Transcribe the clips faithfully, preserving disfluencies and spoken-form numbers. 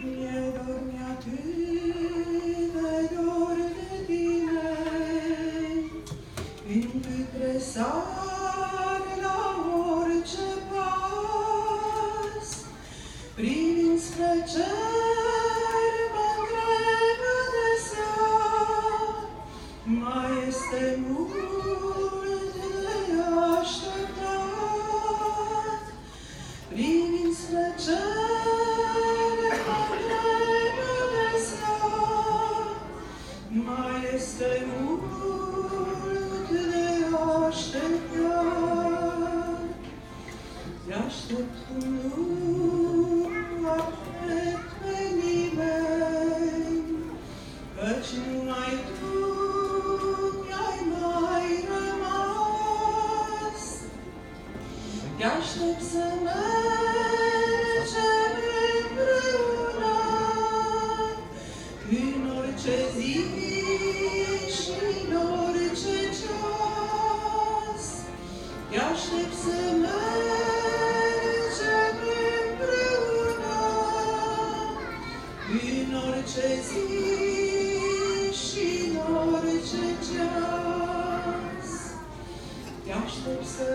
Mi-e dor, mi-atât de dor de tine, încât resar la orice pas, privind spre cer, mă-ntreb adesea, mai este mult de așteptat. Privind spre cer, mă-ntreb adesea, mai este mult de așteptat. Te-aștept cum nu aștept pe nimeni, căci numai tu mi-ai mai rămas. Te-aștept să mergem împreună în orice zi și în orice ceas. Te-aștept să mergem împreună în orice zi și în orice ceas. Te-aștept să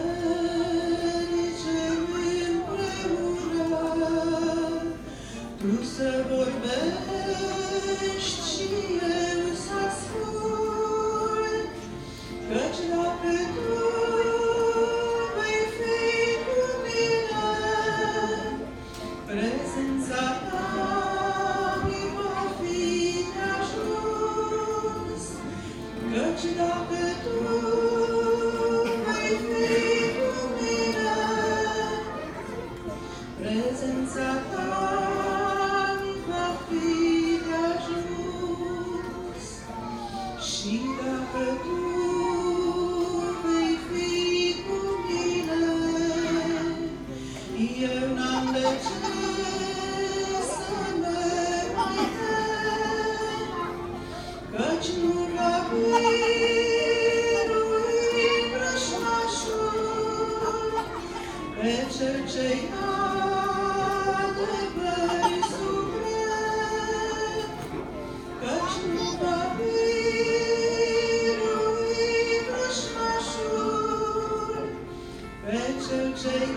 mergem împreună, tu să vorbești și eu să ascult, căci dacă tu vei fi cu mine, prezența ta mi va fi de ajuns, căci dacă tu vei fi cu mine, prezența ta mi va fi de ajuns. Și dacă tu vei fi cu mine, eu n-am de ce să merg mai tem, căci nu va birui vrăjmașul pe cel ce-i adevăr suprem, căci nu va birui vrăjmașul pe cel ce-i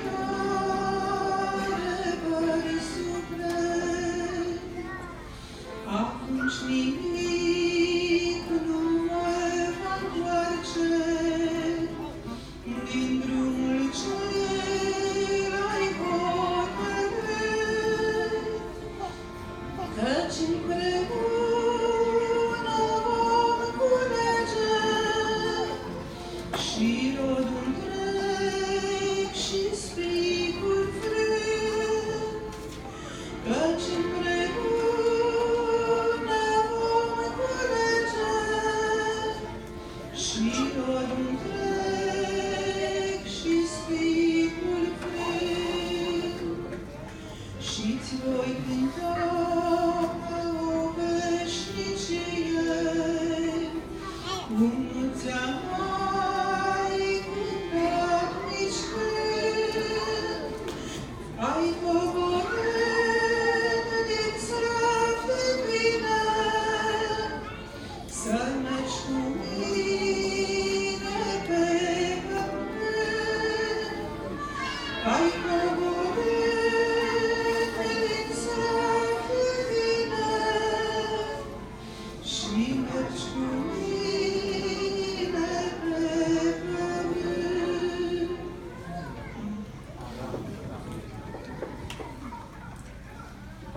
adevăr suprem. Atunci nimic nu mă va întoarce din drumul cel ai hotărât, căci împreună vom culege și rodul întreg și spicul frânt, căci împreună vom culege și rodul întreg și spicul frânt. Și-ți voi cânta